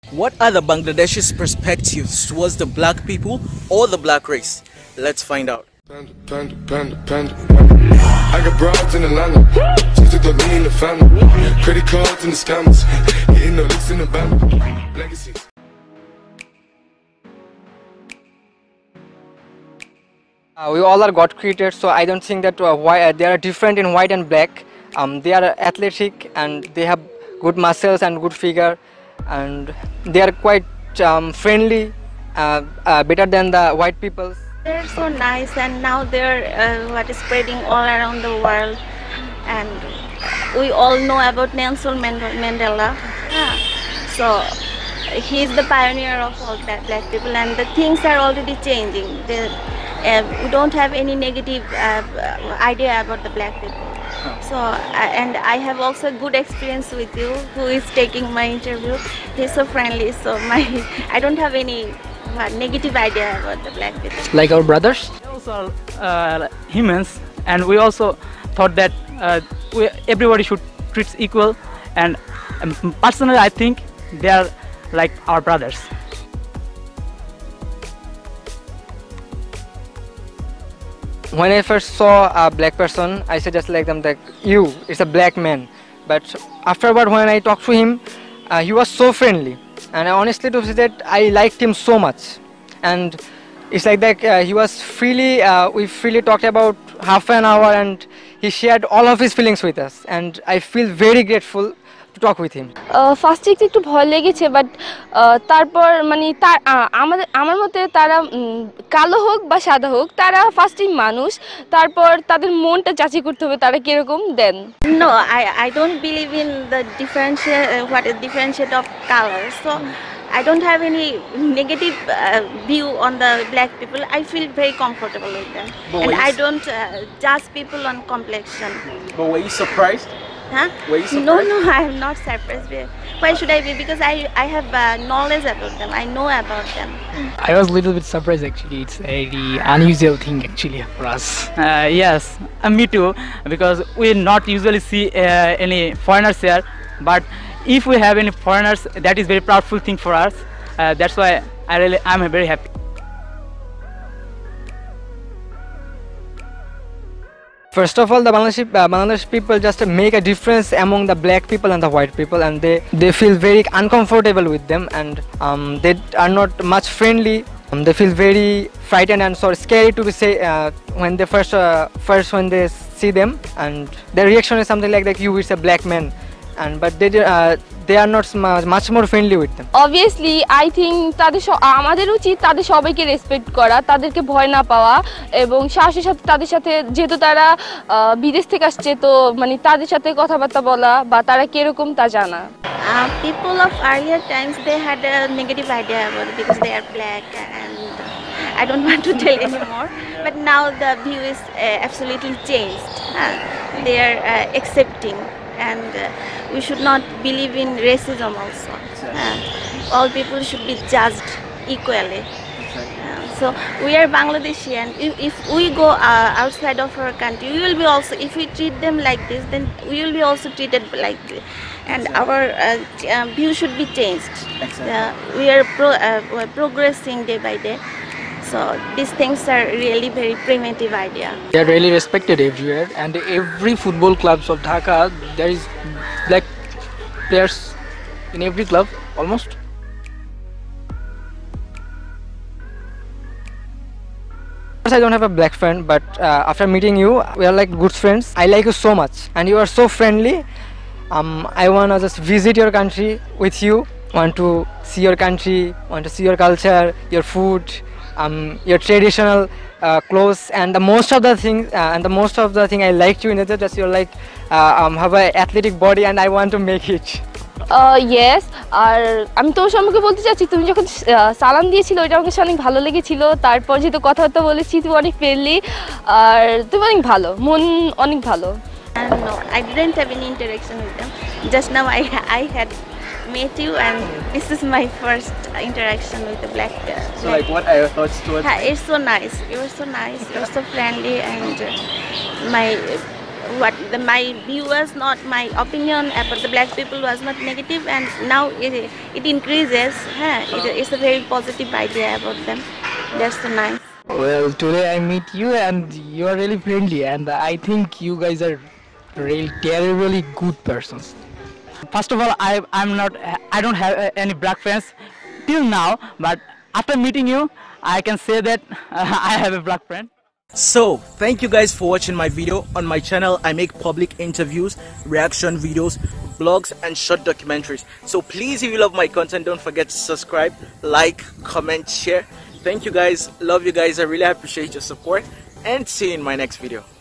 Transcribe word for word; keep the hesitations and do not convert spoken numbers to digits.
What are the Bangladeshi's perspectives towards the black people or the black race? Let's find out. Panda, panda, panda, panda, panda. I got broads in Atlanta, just to throw me in the family. Credit cards and the scammers, hitting the licks in the band. Legacies. Uh, we all are God created, so I don't think that uh, why uh, they are different in white and black. Um, they are athletic and they have good muscles and good figure, and they are quite um, friendly, uh, uh, better than the white people. They're so nice, and now they're uh, what is spreading all around the world, and we all know about Nelson Mandela. Yeah. So he's the pioneer of all black, black people, and the things are already changing. The, uh, we don't have any negative uh, idea about the black people. So uh, and I have also good experience with you, who is taking my interview. He's so friendly, so my I don't have any uh, negative idea about the black people. Like our brothers? They also are uh, humans, and we also thought that uh, we, everybody should treat equal, and um, personally I think they are like our brothers. When I first saw a black person, I said just like them that you, it's a black man. But afterward, when I talked to him, uh, he was so friendly, and I honestly to say that I liked him so much. And it's like that uh, he was freely, uh, we freely talked about half an hour, and he shared all of his feelings with us, and I feel very grateful to talk with him. ফার্স্টে একটু ভয় লেগেছে, but তারপর মানে তার আমাদের আমার মতে তারা কালো হোক বা সাদা হোক, তারা ফার্স্টেই মানুষ, তারপর তাদের মনটা যাচাই করতে হবে তারা কিরকম then. No, I I don't believe in the differentiate uh, what is differentiate of colors. So I don't have any negative uh, view on the black people. I feel very comfortable with them, But and I you- don't uh, judge people on complexion. But were you surprised? Huh? Were you No, surprised? no, I am not surprised. Why should I be? Because I I have uh, knowledge about them. I know about them. I was a little bit surprised actually. It's a very unusual thing actually for us. Uh, yes, uh, me too, because we not usually see uh, any foreigners here, but if we have any foreigners, that is very proudful thing for us. Uh, that's why I really I'm very happy. First of all, the Bangladeshi, uh, Bangladeshi people just make a difference among the black people and the white people, and they, they feel very uncomfortable with them, and um, they are not much friendly. Um, they feel very frightened and so scary to be say uh, when they first uh, first when they see them, and their reaction is something like that you is a black man, and but they uh, they are not much more friendly with them. Obviously I think তাদের আমাদের উচিত তাদের সবাইকে respect করা, তাদেরকে ভয় না পাওয়া, এবং সাহসের সাথে তাদের সাথে, যেহেতু তারা বিদেশ থেকে আসছে, তো মানে তাদের সাথে কথাবার্তা বলা বা তারা কিরকম তা জানা. Uh, people of earlier times, they had a negative idea about it because they are black, and I don't want to tell anymore. But now the view is uh, absolutely changed. Uh, they are uh, accepting, and uh, we should not believe in racism also. Uh, all people should be judged equally. Uh, so we are Bangladeshi, and if, if we go uh, outside of our country, we will be also, if we treat them like this, then we will be also treated like this, and our uh, uh, view should be changed. Uh, we are pro, uh, we're progressing day by day, so these things are really very primitive idea. They are really respected everywhere, and every football clubs of Dhaka there is black players in every club almost. I don't have a black friend, but uh, after meeting you, we are like good friends. I like you so much, and you are so friendly. Um, I wanna just visit your country with you. Want to see your country, want to see your culture, your food, um, your traditional uh, clothes, and the most of the thing, uh, and the most of the thing I liked you in it, just you're like uh, um, have an athletic body, and I want to make it. Yes, আর আমি তোর সম্পর্কে বলতে চাচ্ছি, তুমি যখন সালাম দিয়েছিল ওইটা আমাকে অনেক ভালো লেগেছিল, তারপর যেহেতু কথাবার্তা বলেছি তুমি অনেক ফ্রেন্ডলি, আর তুমি অনেক ভালো, মন অনেক ভালো. And no, I didn't have any interaction with them. Just now I I had met you, and this is my first interaction with the black. Uh, So black. like, what are your thoughts towards? Hi, it's so nice. You were so nice. You were so friendly, and uh, my what the, my view was not, my opinion about the black people was not negative, and now it, it increases. Huh? It, it's a very positive idea about them. That's so nice. Well, today I meet you and you are really friendly, and I think you guys are really terribly good persons. First of all, I I'm not I don't have uh, any black friends till now, but after meeting you, I can say that uh, I have a black friend. So, thank you guys for watching my video. On my channel, I make public interviews, reaction videos, vlogs, and short documentaries. So please, if you love my content, don't forget to subscribe, like, comment, share. Thank you guys. Love you guys. I really appreciate your support. And see you in my next video.